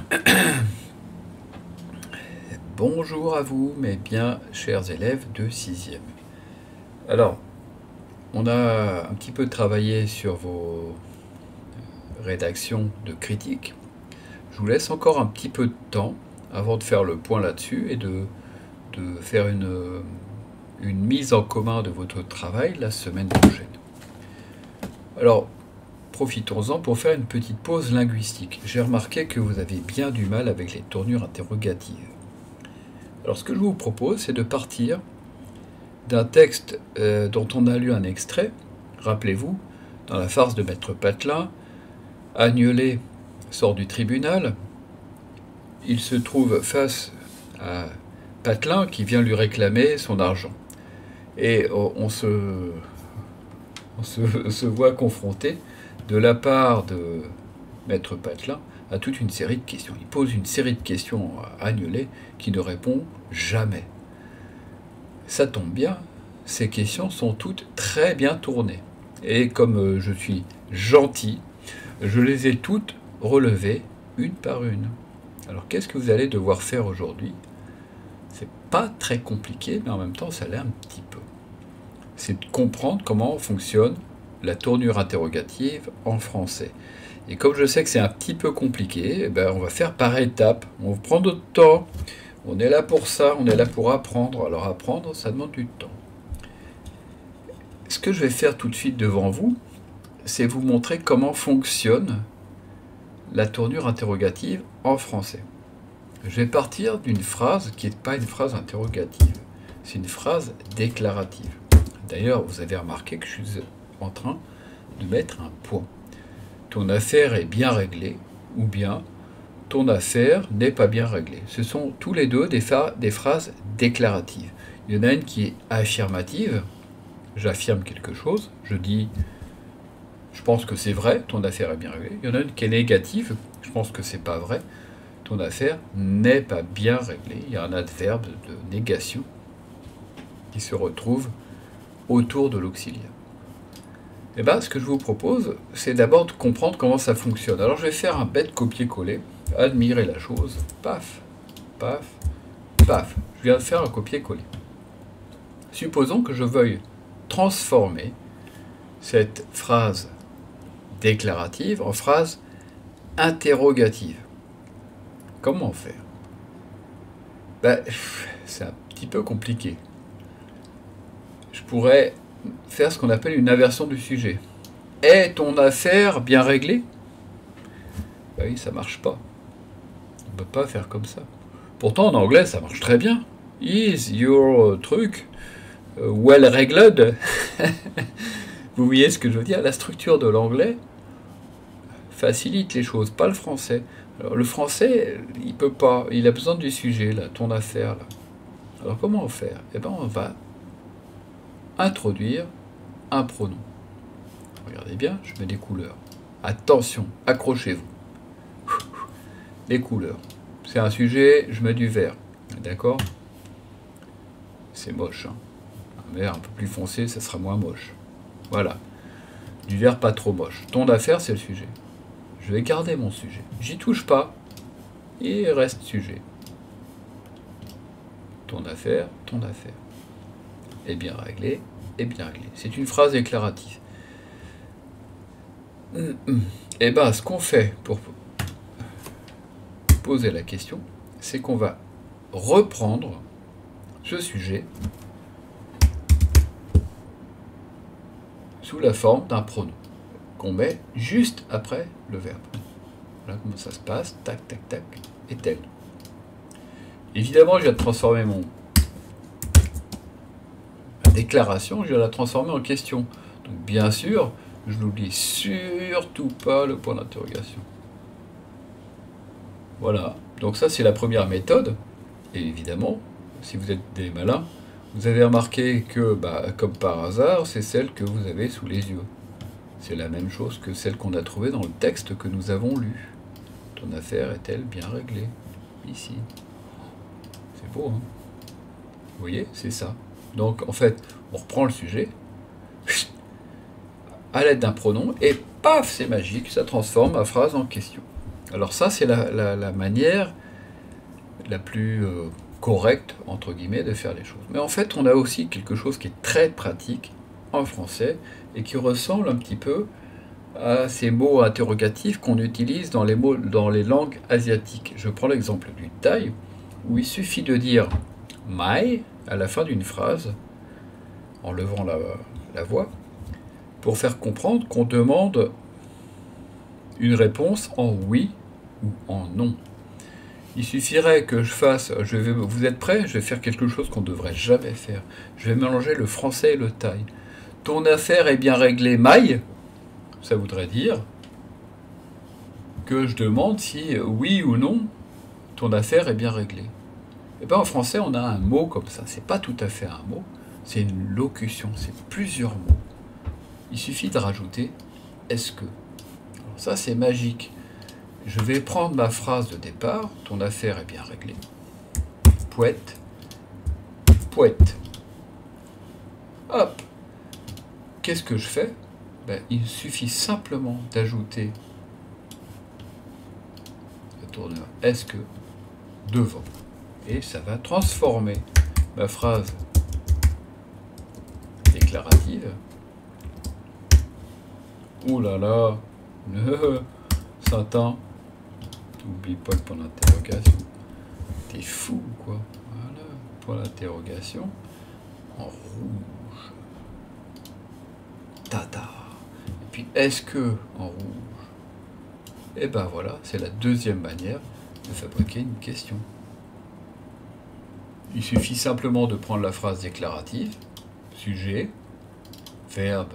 Bonjour à vous, mes bien chers élèves de 6e. Alors, on a un petit peu travaillé sur vos rédactions de critiques. Je vous laisse encore un petit peu de temps avant de faire le point là-dessus et de faire une mise en commun de votre travail la semaine prochaine. Alors, profitons-en pour faire une petite pause linguistique. J'ai remarqué que vous avez bien du mal avec les tournures interrogatives. Alors ce que je vous propose, c'est de partir d'un texte dont on a lu un extrait. Rappelez-vous, dans la farce de Maître Patelin, Agnelet sort du tribunal. Il se trouve face à Patelin qui vient lui réclamer son argent. Et on se voit confronté de la part de Maître Patelin à toute une série de questions. Il pose une série de questions à Agnelet qui ne répond jamais. Ça tombe bien, ces questions sont toutes très bien tournées. Et comme je suis gentil, je les ai toutes relevées une par une. Alors qu'est-ce que vous allez devoir faire aujourd'hui? C'est pas très compliqué, mais en même temps ça l'est un petit peu. C'est de comprendre comment fonctionne la tournure interrogative en français. Et comme je sais que c'est un petit peu compliqué, eh ben on va faire par étapes. On va prendre notre temps. On est là pour ça, on est là pour apprendre. Alors apprendre, ça demande du temps. Ce que je vais faire tout de suite devant vous, c'est vous montrer comment fonctionne la tournure interrogative en français. Je vais partir d'une phrase qui n'est pas une phrase interrogative. C'est une phrase déclarative. D'ailleurs, vous avez remarqué que je suis en train de mettre un point. Ton affaire est bien réglée, ou bien ton affaire n'est pas bien réglée. Ce sont tous les deux des phrases déclaratives. Il y en a une qui est affirmative, j'affirme quelque chose, je dis je pense que c'est vrai, ton affaire est bien réglée. Il y en a une qui est négative, je pense que c'est pas vrai, ton affaire n'est pas bien réglée. Il y a un adverbe de négation qui se retrouve autour de l'auxiliaire. Eh bien, ce que je vous propose, c'est d'abord de comprendre comment ça fonctionne. Alors, je vais faire un bête copier-coller, admirer la chose, paf, paf, paf. Je viens de faire un copier-coller. Supposons que je veuille transformer cette phrase déclarative en phrase interrogative. Comment faire? Ben, c'est un petit peu compliqué. Je pourrais faire ce qu'on appelle une inversion du sujet. Est ton affaire bien réglée? Ben oui, ça marche pas. On ne peut pas faire comme ça. Pourtant, en anglais, ça marche très bien. Is your truc well régled? Vous voyez ce que je veux dire? La structure de l'anglais facilite les choses, pas le français. Alors, le français, il peut pas. Il a besoin du sujet, là, ton affaire. Là. Alors, comment faire? Eh bien, on va introduire un pronom. Regardez bien, je mets des couleurs. Attention, accrochez-vous. Les couleurs. C'est un sujet, je mets du vert. D'accord? C'est moche. Hein. Un vert un peu plus foncé, ça sera moins moche. Voilà. Du vert pas trop moche. Ton affaire, c'est le sujet. Je vais garder mon sujet. J'y touche pas. Il reste sujet. Ton affaire, ton affaire. Est bien réglé, est bien réglé. C'est une phrase déclarative. Eh bien, ce qu'on fait pour poser la question, c'est qu'on va reprendre ce sujet sous la forme d'un pronom qu'on met juste après le verbe. Voilà comment ça se passe. Tac, tac, tac. Est-elle? Évidemment, je viens de transformer ma déclaration, je vais la transformer en question. Donc bien sûr, je n'oublie surtout pas le point d'interrogation. Voilà. Donc ça, c'est la première méthode. Et évidemment, si vous êtes des malins, vous avez remarqué que, comme par hasard, c'est celle que vous avez sous les yeux. C'est la même chose que celle qu'on a trouvée dans le texte que nous avons lu. Ton affaire est-elle bien réglée? Ici. C'est beau, hein? Vous voyez, c'est ça. Donc, en fait, on reprend le sujet, à l'aide d'un pronom, et paf, c'est magique, ça transforme ma phrase en question. Alors ça, c'est la manière la plus correcte, entre guillemets, de faire les choses. Mais en fait, on a aussi quelque chose qui est très pratique en français et qui ressemble un petit peu à ces mots interrogatifs qu'on utilise dans les langues asiatiques. Je prends l'exemple du thaï, où il suffit de dire « mai » à la fin d'une phrase, en levant la voix, pour faire comprendre qu'on demande une réponse en oui ou en non. Il suffirait que je fasse, vous êtes prêts? Je vais faire quelque chose qu'on ne devrait jamais faire. Je vais mélanger le français et le thaï. Ton affaire est bien réglée, mai? Ça voudrait dire que je demande si oui ou non, ton affaire est bien réglée. Et bien en français, on a un mot comme ça. C'est pas tout à fait un mot, c'est une locution, c'est plusieurs mots. Il suffit de rajouter est-ce que. Alors ça, c'est magique. Je vais prendre ma phrase de départ, ton affaire est bien réglée. Pouette, pouette. Hop. Qu'est-ce que je fais? Ben, il suffit simplement d'ajouter le tourneur est-ce que devant. Et ça va transformer ma phrase déclarative. Ouh là là, Saint-An, n'oublie pas le point d'interrogation. T'es fou, quoi. Voilà, point d'interrogation en rouge. Tata. Et puis, est-ce que en rouge? Et ben voilà, c'est la deuxième manière de fabriquer une question. Il suffit simplement de prendre la phrase déclarative, sujet, verbe,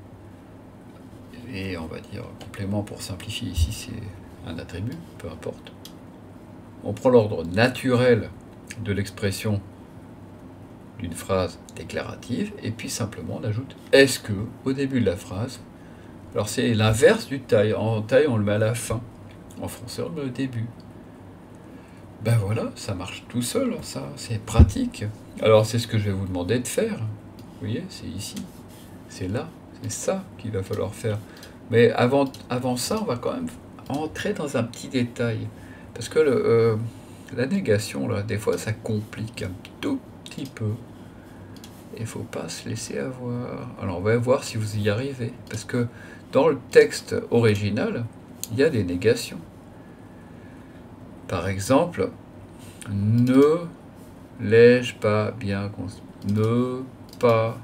et on va dire complément pour simplifier, ici c'est un attribut, peu importe. On prend l'ordre naturel de l'expression d'une phrase déclarative, et puis simplement on ajoute « est-ce que » au début de la phrase. Alors c'est l'inverse du thaï. En thaï, on le met à la fin. En français, on le met au début. Ben voilà, ça marche tout seul, ça, c'est pratique. Alors c'est ce que je vais vous demander de faire. Vous voyez, c'est ici, c'est là, c'est ça qu'il va falloir faire. Mais avant ça, on va quand même entrer dans un petit détail. Parce que la négation, là, des fois, ça complique un tout petit peu. Il ne faut pas se laisser avoir. Alors on va voir si vous y arrivez. Parce que dans le texte original, il y a des négations. Par exemple, ne l'ai-je pas bien construit? Ne pas,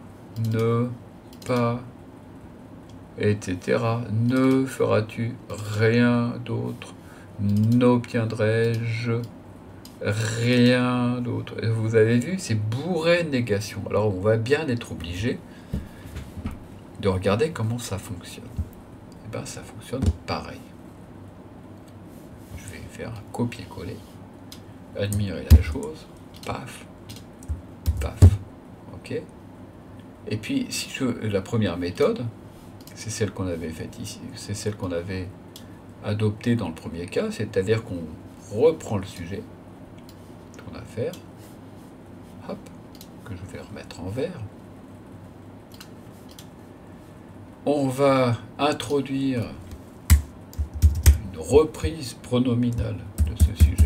etc. Ne feras-tu rien d'autre? N'obtiendrai-je rien d'autre? Vous avez vu, c'est bourré de négations. Alors on va bien être obligé de regarder comment ça fonctionne. Et bien ça fonctionne pareil. Je vais faire un copier-coller. Admirer la chose, paf, paf, ok. Et puis, si la première méthode, c'est celle qu'on avait faite ici, c'est celle qu'on avait adoptée dans le premier cas, c'est-à-dire qu'on reprend le sujet, ton affaire, hop, que je vais remettre en vert. On va introduire une reprise pronominale de ce sujet.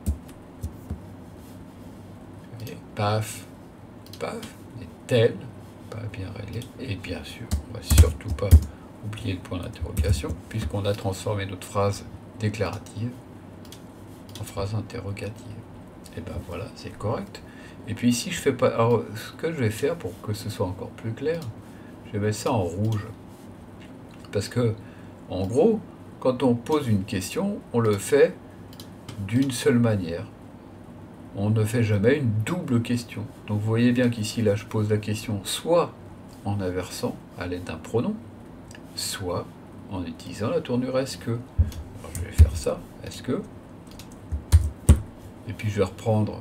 Paf, paf, et tel, pas bien réglé. Et bien sûr, on ne va surtout pas oublier le point d'interrogation, puisqu'on a transformé notre phrase déclarative en phrase interrogative. Et ben voilà, c'est correct. Et puis ici, je fais pas. Alors, ce que je vais faire pour que ce soit encore plus clair, je vais mettre ça en rouge. Parce que, en gros, quand on pose une question, on le fait d'une seule manière. On ne fait jamais une double question. Donc vous voyez bien qu'ici, là, je pose la question soit en inversant à l'aide d'un pronom, soit en utilisant la tournure est-ce que. Alors je vais faire ça, est-ce que. Et puis je vais reprendre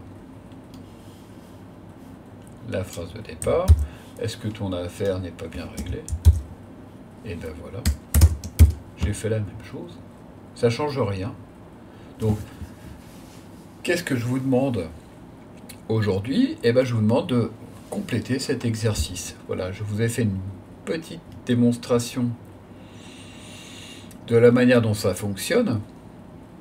la phrase de départ. Est-ce que ton affaire n'est pas bien réglée? Et ben voilà. J'ai fait la même chose. Ça ne change rien. Donc, qu'est-ce que je vous demande aujourd'hui? Eh bien, je vous demande de compléter cet exercice. Voilà, je vous ai fait une petite démonstration de la manière dont ça fonctionne.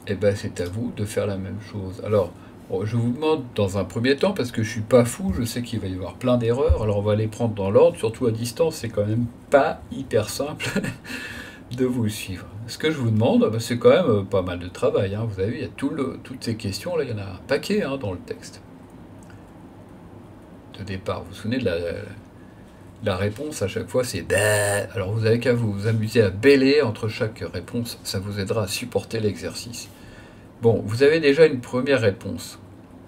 et ben c'est à vous de faire la même chose. Alors, bon, je vous demande dans un premier temps, parce que je suis pas fou, je sais qu'il va y avoir plein d'erreurs, alors on va les prendre dans l'ordre, surtout à distance, c'est quand même pas hyper simple de vous suivre. Ce que je vous demande, ben, c'est quand même pas mal de travail, hein. Vous avez vu, il y a toutes ces questions, là, il y en a un paquet hein, dans le texte de départ. Vous vous souvenez de la réponse à chaque fois, c'est bah. Alors vous avez qu'à vous amuser à bêler entre chaque réponse, ça vous aidera à supporter l'exercice. Bon, vous avez déjà une première réponse.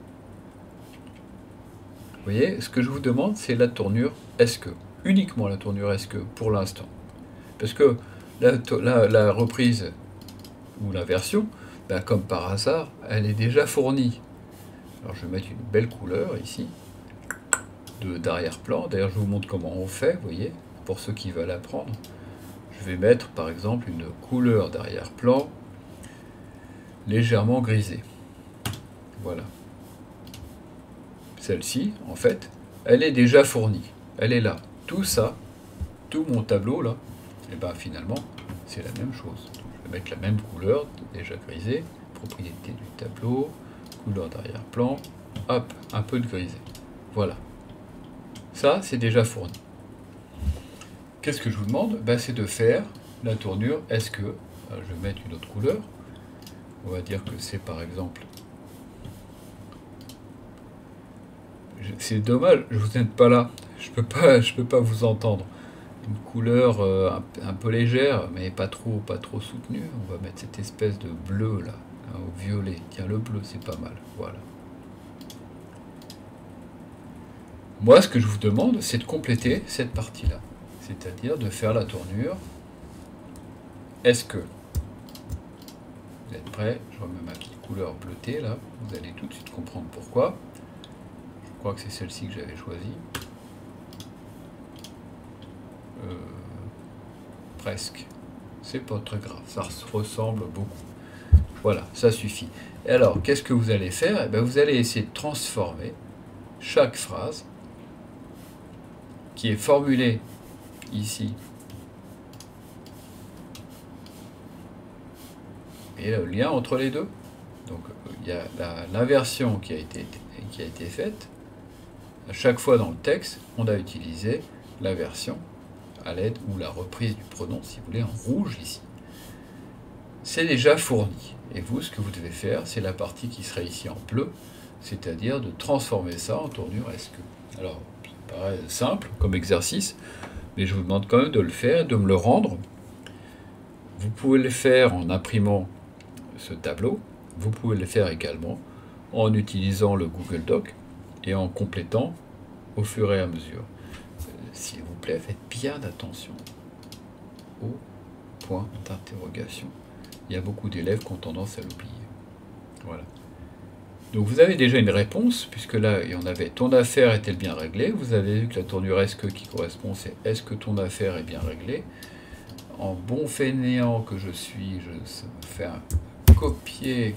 Vous voyez, ce que je vous demande, c'est la tournure est-ce que. Uniquement la tournure est-ce que pour l'instant. Parce que la reprise ou l'inversion, ben, comme par hasard, elle est déjà fournie. Alors je vais mettre une belle couleur ici, d'arrière-plan. D'ailleurs, je vous montre comment on fait, vous voyez, pour ceux qui veulent apprendre. Je vais mettre par exemple une couleur d'arrière-plan légèrement grisée. Voilà. Celle-ci, en fait, elle est déjà fournie. Elle est là. Tout ça, tout mon tableau là, et ben finalement, c'est la même chose. Donc, je vais mettre la même couleur, déjà grisée, propriété du tableau, couleur d'arrière-plan, hop, un peu de grisé. Voilà. Ça, c'est déjà fourni. Qu'est-ce que je vous demande? Ben, c'est de faire la tournure est-ce que. Alors, je vais mettre une autre couleur. On va dire que c'est par exemple. C'est dommage, je vous aide pas là. Je peux pas vous entendre. Une couleur un peu légère, mais pas trop soutenue. On va mettre cette espèce de bleu là, hein, au violet. Tiens, le bleu, c'est pas mal. Voilà. Moi, ce que je vous demande, c'est de compléter cette partie-là. C'est-à-dire de faire la tournure. Est-ce que... Vous êtes prêts? Je remets ma petite couleur bleutée là. Vous allez tout de suite comprendre pourquoi. Je crois que c'est celle-ci que j'avais choisie. Presque. C'est pas très grave. Ça ressemble beaucoup. Voilà, ça suffit. Et alors, qu'est-ce que vous allez faire? Eh bien, vous allez essayer de transformer chaque phrase qui est formulée ici et le lien entre les deux. Donc il y a l'inversion qui a été faite. À chaque fois dans le texte, on a utilisé l'inversion à l'aide ou la reprise du pronom, si vous voulez, en rouge ici. C'est déjà fourni. Et vous, ce que vous devez faire, c'est la partie qui serait ici en bleu, c'est-à-dire de transformer ça en tournure est-ce que. Alors, ça paraît simple comme exercice, mais je vous demande quand même de le faire, de me le rendre. Vous pouvez le faire en imprimant ce tableau. Vous pouvez le faire également en utilisant le Google Doc et en complétant au fur et à mesure. S'il vous plaît, faites bien attention au point d'interrogation. Il y a beaucoup d'élèves qui ont tendance à l'oublier. Voilà. Donc vous avez déjà une réponse, puisque là, on avait ton affaire est-elle bien réglée? Vous avez vu que la tournure est-ce que qui correspond, c'est est-ce que ton affaire est bien réglée? En bon fainéant que je suis, je fais un copier-coller.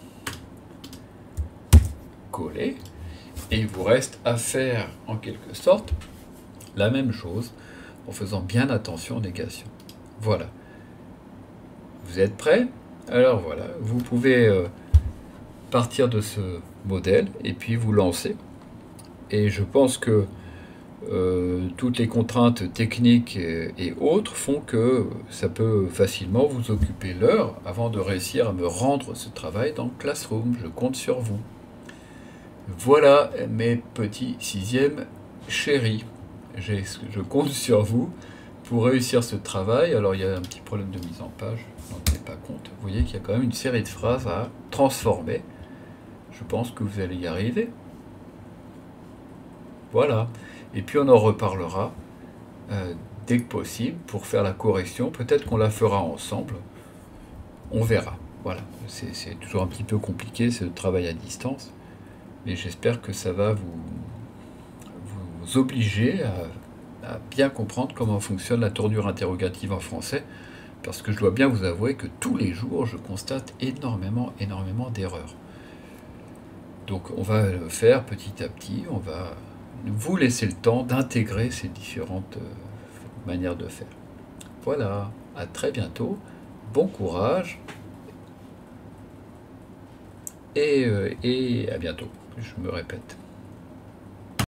Et il vous reste à faire, en quelque sorte, la même chose, en faisant bien attention aux négations. Voilà. Vous êtes prêts? Alors voilà, vous pouvez partir de ce modèle et puis vous lancer. Et je pense que toutes les contraintes techniques et autres font que ça peut facilement vous occuper l'heure avant de réussir à me rendre ce travail dans Classroom. Je compte sur vous. Voilà mes petits sixièmes chéris. Je compte sur vous pour réussir ce travail. Alors il y a un petit problème de mise en page, n'en tenez pas compte. Vous voyez qu'il y a quand même une série de phrases à transformer. Je pense que vous allez y arriver. Voilà. Et puis on en reparlera dès que possible pour faire la correction. Peut-être qu'on la fera ensemble. On verra. Voilà. C'est toujours un petit peu compliqué ce travail à distance. Mais j'espère que ça va vous obliger à bien comprendre comment fonctionne la tournure interrogative en français. Parce que je dois bien vous avouer que tous les jours, je constate énormément d'erreurs. Donc on va le faire petit à petit. On va vous laisser le temps d'intégrer ces différentes manières de faire. Voilà, à très bientôt, bon courage et à bientôt, je me répète.